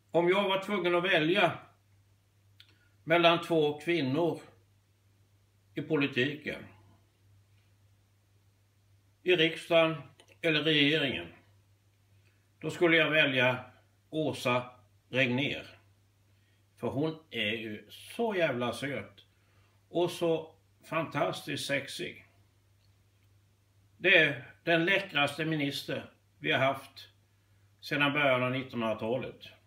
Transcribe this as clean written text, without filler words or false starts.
Om jag var tvungen att välja mellan två kvinnor i politiken, i riksdagen eller regeringen, då skulle jag välja Åsa Regnér. För hon är ju så jävla söt och så fantastiskt sexig. Det är den läckraste minister vi har haft sedan början av 1900-talet.